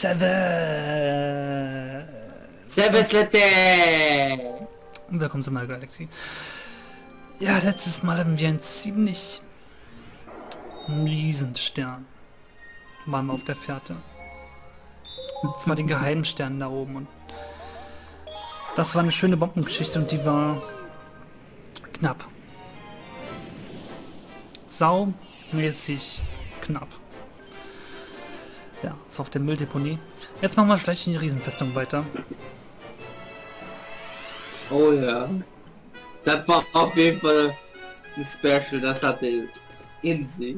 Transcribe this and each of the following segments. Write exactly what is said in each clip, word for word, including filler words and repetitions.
Seven! Servus-Leute! Willkommen zu My Galaxy. Ja, letztes Mal hatten wir einen ziemlich miesen Stern. Waren wir auf der Fährte. Das war den geheimen Stern da oben. Und das war eine schöne Bombengeschichte und die war knapp. Saumäßig knapp. Ja, das war auf der Mülldeponie. Jetzt machen wir gleich in die Riesenfestung weiter. Oh ja. Das war auf jeden Fall ein Special, das hatte in sich.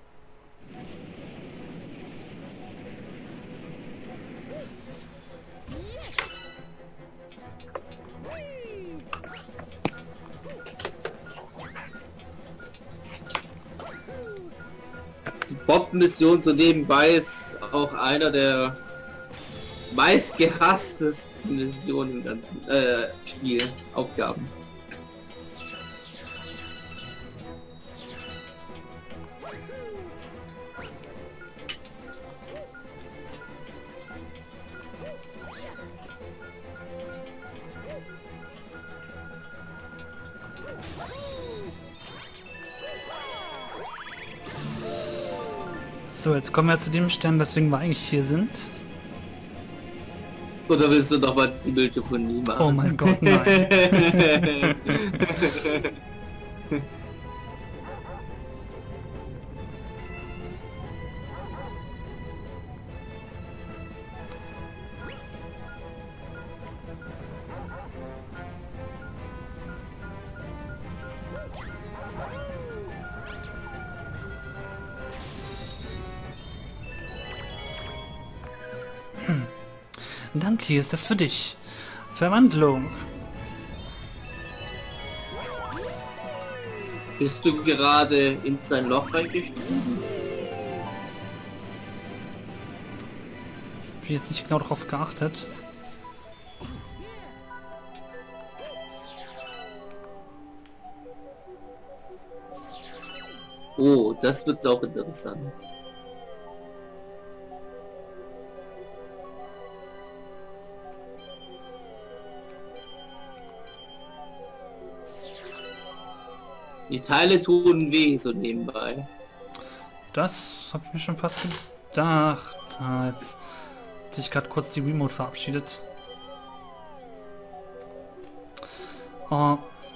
Die Bob-Mission so nebenbei ist auch einer der meistgehasstesten Missionen im ganzen äh, Spiel, Aufgaben. So, jetzt kommen wir zu dem Stern, weswegen wir eigentlich hier sind. Oder willst du doch mal die Mülldeponie machen? Oh mein Gott, nein. Danke, hier ist das für dich. Verwandlung. Bist du gerade in sein Loch reingestiegen? Hab ich jetzt nicht genau darauf geachtet. Oh, das wird auch interessant. Die Teile tun weh, so nebenbei. Das habe ich mir schon fast gedacht. Ah, jetzt hat sich gerade kurz die Remote verabschiedet. Oh.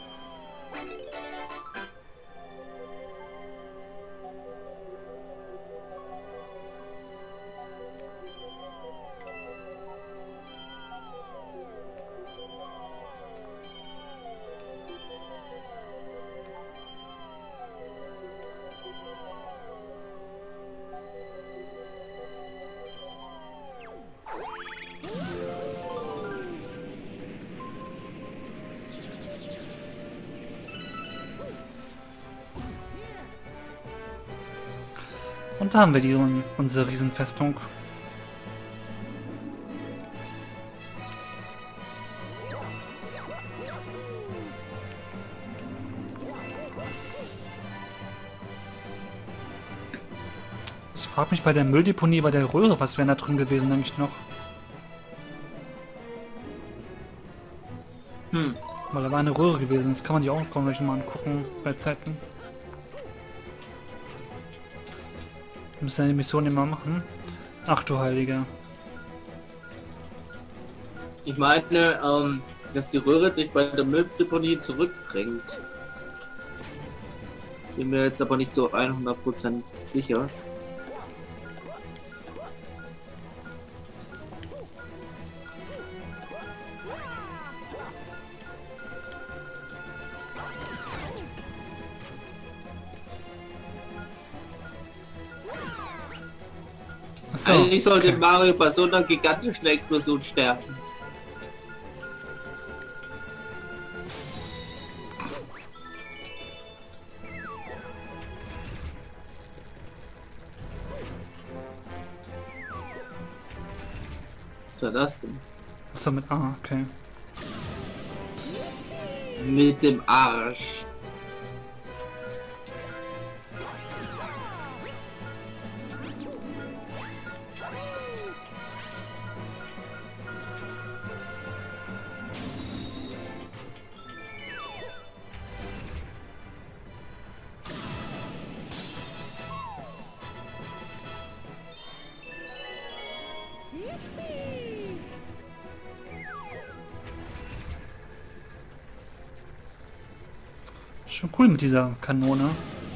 Und da haben wir die unsere Riesenfestung. Ich frage mich bei der Mülldeponie, bei der Röhre, was wäre da drin gewesen eigentlich noch? Hm. Weil da war eine Röhre gewesen, das kann man die auch gleich mal angucken bei Zeiten. Wir müssen eine Mission immer machen. Ach du Heiliger. Ich meine, ähm, dass die Röhre dich bei der Mülldeponie zurückbringt. Bin mir jetzt aber nicht so hundert Prozent sicher. Achso, Eigentlich sollte okay. Mario bei so einer gigantischen Explosion sterben. Was war das denn? Achso, mit A, okay. Mit dem Arsch. Schon cool mit dieser Kanone.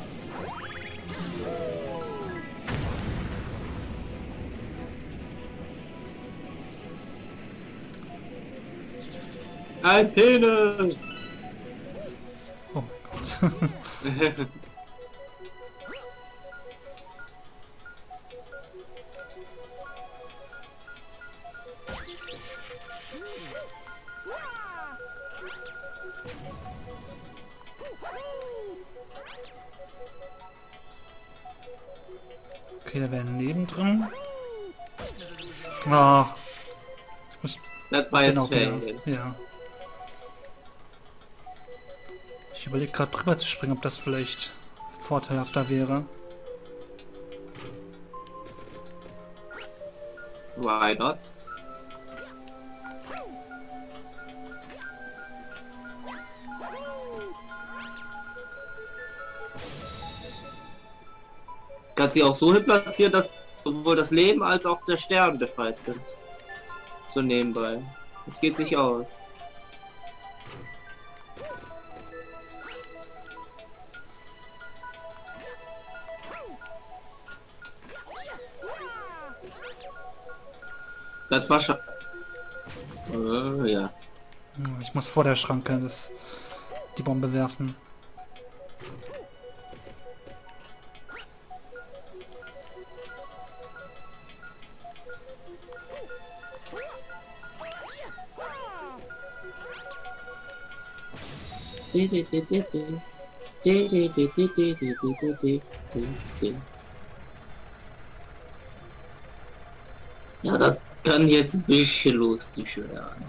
Ein Penis! Oh Gott. Okay, da wäre ein Leben drin. Ah. Ich Das war bin jetzt auch wieder. fail. Ja. Ich überlege gerade drüber zu springen, ob das vielleicht vorteilhafter wäre. Why not? Kann sie auch so hin platzieren, dass sowohl das Leben als auch der Stern befreit sind. So nebenbei. Das geht sich aus. Das war schon... Äh, ja. Ich muss vor der Schranke das, die Bombe werfen. Ja, das kann jetzt ein bisschen lustig werden.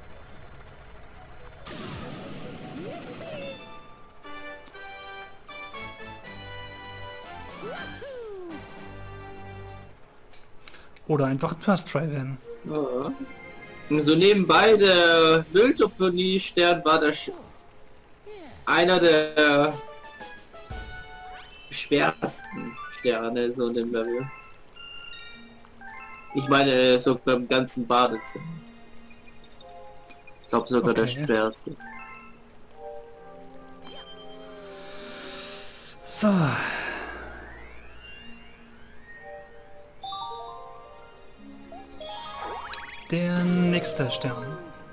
Oder einfach ein First Try werden. Ja. So nebenbei der Mülltoponie-Stern war der Sch einer der schwersten Sterne so in dem Level. Ich meine so beim ganzen Badezimmer. Ich glaube sogar Okay. der schwerste. So. Der nächste Stern.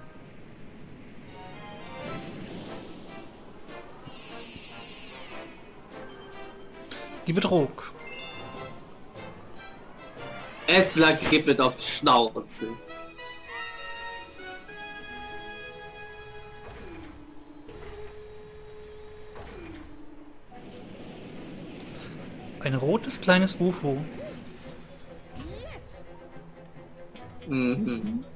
Die Betrug. Esla kippet auf die Schnauze. Ein rotes kleines U F O. Mhm.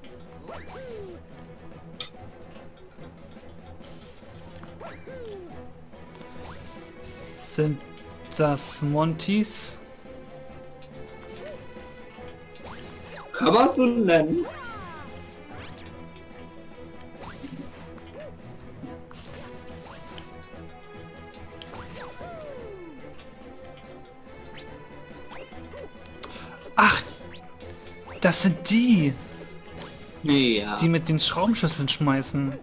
Sind das Montys? Kann man so nennen. Ach, das sind die, Ja. die mit den Schraubenschlüsseln schmeißen.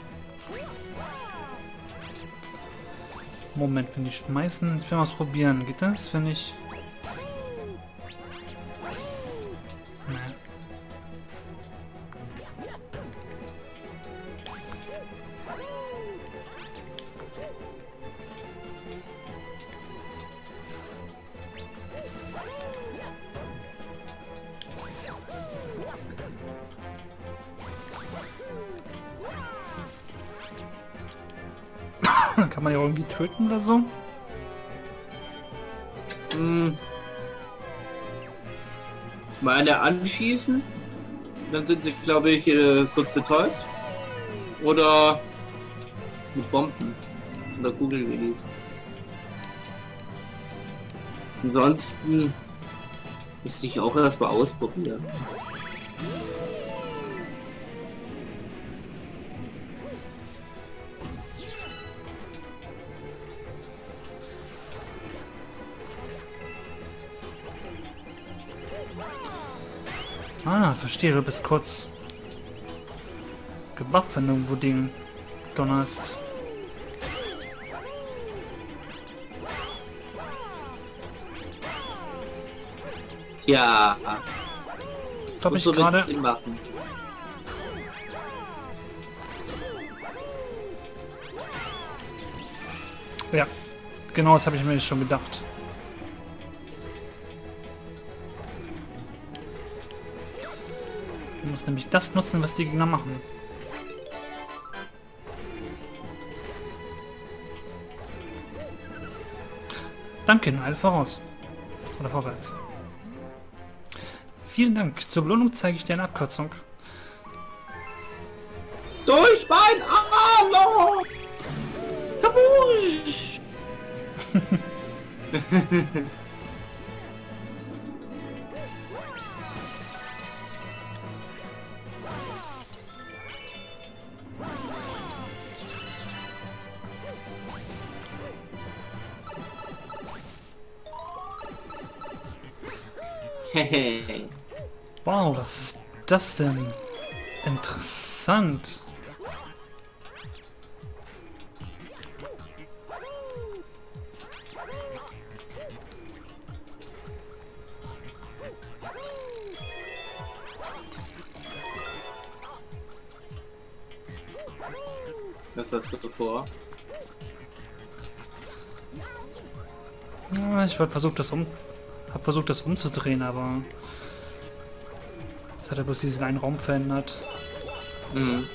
Moment, wenn die schmeißen, ich will mal probieren. Geht das? Finde ich. Nee. Kann man ja irgendwie töten oder so? Hm. Meine anschießen, dann sind sie, glaube ich, äh, kurz betäubt. Oder mit Bomben oder Kugelrelease. Ansonsten müsste ich auch erstmal ausprobieren. Ah, verstehe, du bist kurz gebufft, wenn du irgendwo Ding donnerst. Tja, Glaube ich so gerade. machen. Ja, genau, das habe ich mir schon gedacht. Du musst nämlich das nutzen, was die Gegner machen. Danke, in Eile voraus. Oder vorwärts. Vielen Dank. Zur Belohnung zeige ich dir eine Abkürzung. Durch mein Arm! Kabusch! Hehe. Wow, was ist das denn? Interessant. Was hast du vor? Ja, ich wollte versucht, das um, hab versucht, das umzudrehen, aber das hat ja bloß diesen einen Raum verändert. Mhm.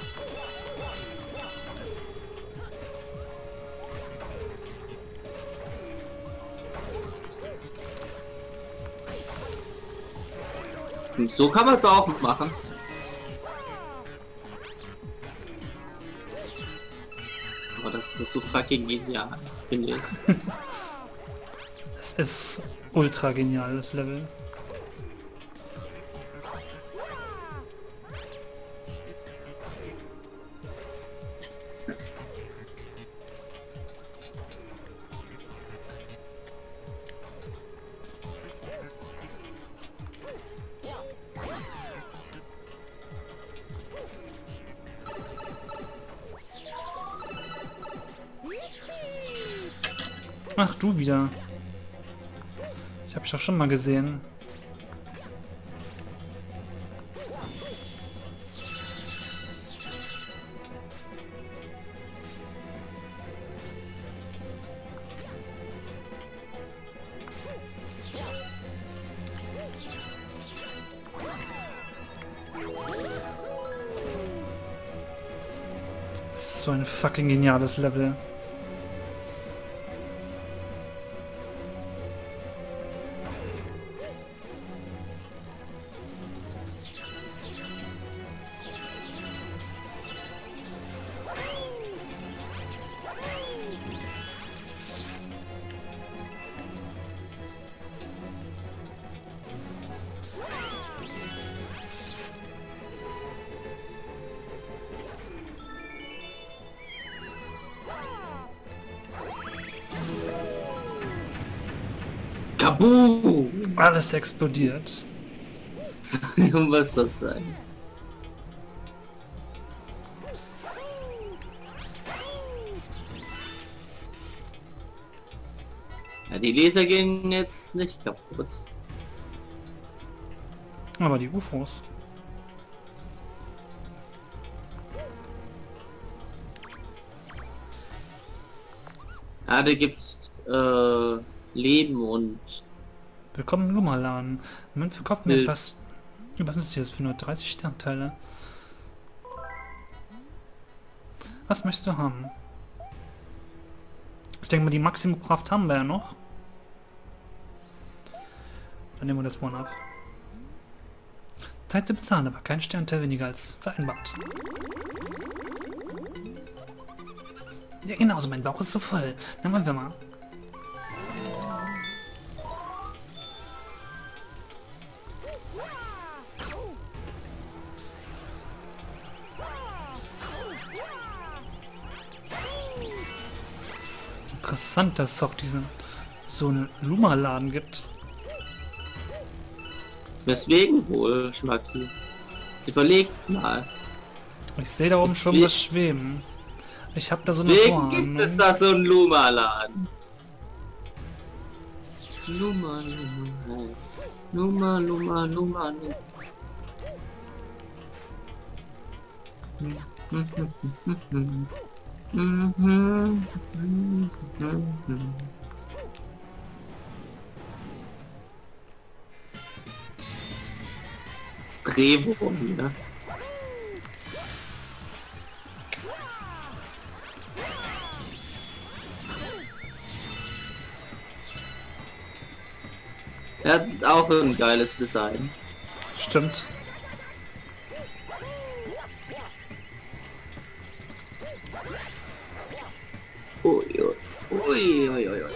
Und so kann man es auch machen. Aber das ist so fucking genial, finde ich. Es ist ultra genial, das Level. Ach, du wieder. Ich habe dich doch schon mal gesehen. So ein fucking geniales Level. Kabu! Alles explodiert. Und was das sein? Ja, die Laser gehen jetzt nicht kaputt. Aber die U F Os. Ah, da gibt's äh, Leben und Willkommen im Lummerladen. Moment, verkauft mir Bild. etwas. Was ist das für nur dreißig Sternteile? Was möchtest du haben? Ich denke mal, die Maximum-Kraft haben wir ja noch. Dann nehmen wir das One-Up. Zeit zu bezahlen, aber kein Sternteil weniger als vereinbart. Ja, genauso, mein Bauch ist so voll. Dann wollen wir mal. Interessant, dass es auch diesen so einen Lummerladen gibt. Weswegen wohl, Schmacki? Jetzt überlegt mal. Ich sehe da oben Deswegen- schon was schweben. Ich habe da so eine Deswegen gibt Vorahnung. es da so einen Luma-Laden. Luma, Luma, Luma, Luma, Luma, Luma. Drehwurm wieder. Er hat auch ein geiles Design. Stimmt. Ui, ui, ui, ui, ui.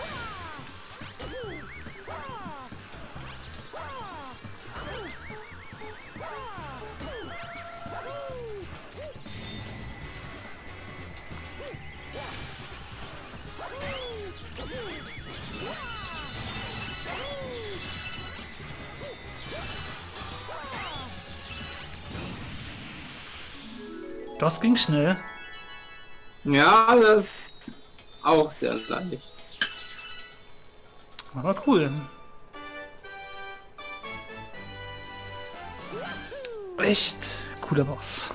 Das ging schnell. Ja, das ist auch sehr leicht. Aber cool. Echt cooler Boss.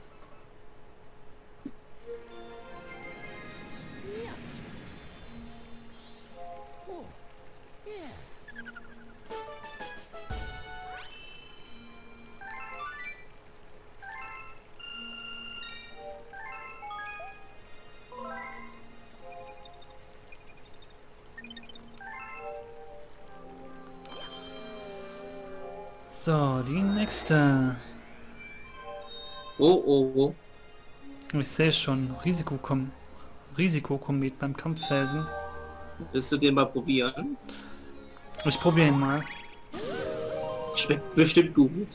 So, die nächste. Oh, oh, oh. Ich sehe schon, Risikokom Risikokomet beim Kampffelsen. Willst du den mal probieren? Ich probiere ihn mal. Schmeckt bestimmt gut.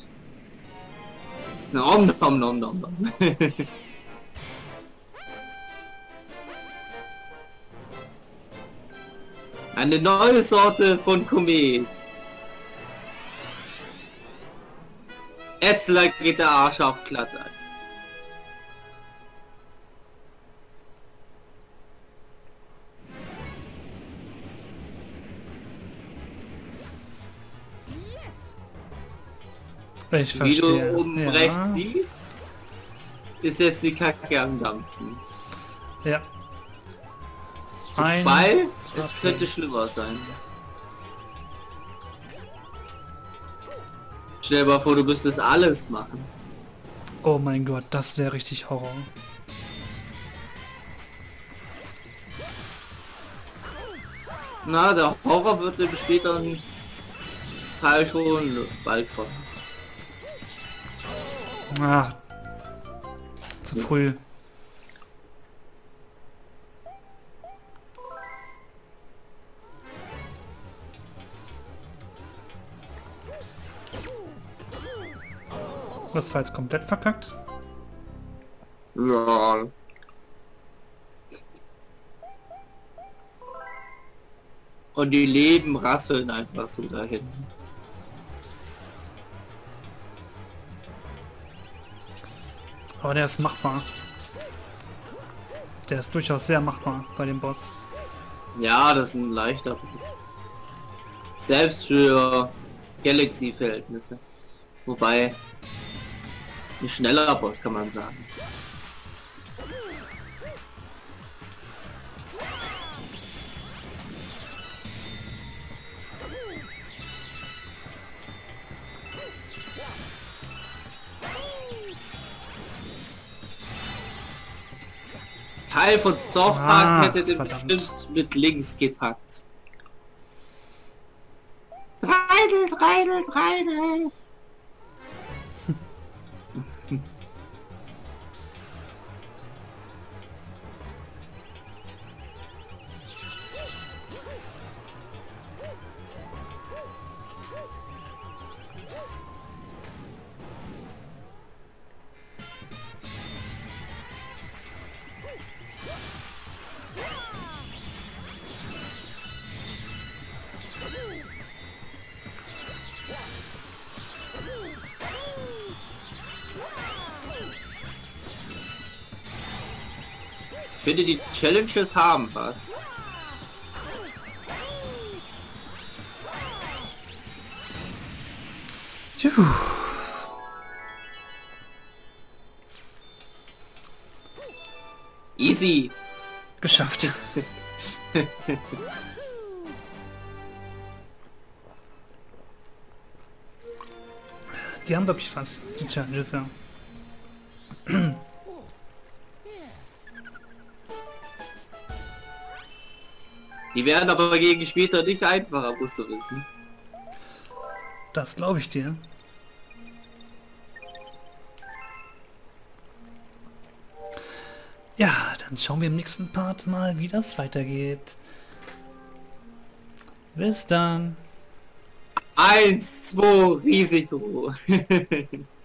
Nom, nom, nom, nom, nom. Eine neue Sorte von Komet. Etzler geht der Arsch auf glatt an. Ich Wie du verstehe. oben Ja. rechts siehst, ist jetzt die Kacke am Dampfen. Ja. Ein. Weil es Okay. könnte schlimmer sein. Stell dir mal vor, du müsstest alles machen. Oh mein Gott, das wäre richtig Horror. Na, der Horror wird im späteren Teil schon bald kommen. Ah. Zu früh. Das war jetzt komplett verkackt. Ja. Und die Leben rasseln einfach so dahin. Aber der ist machbar. Der ist durchaus sehr machbar bei dem Boss. Ja, das ist ein leichter Boss. Selbst für Galaxy-Verhältnisse. Wobei, ein schneller Boss kann man sagen. Teil von Softpark Ah, hätte den verdammt. bestimmt mit links gepackt. Treidel, Treidel, Treidel. Ich finde, die Challenges haben was. Juhu. Easy. Geschafft. Die haben wirklich fast die Challenges, ja. Die werden aber gegen später nicht einfacher, musst du wissen. Das glaube ich dir. Ja, dann schauen wir im nächsten Part mal, wie das weitergeht. Bis dann. Eins, zwei, Risiko.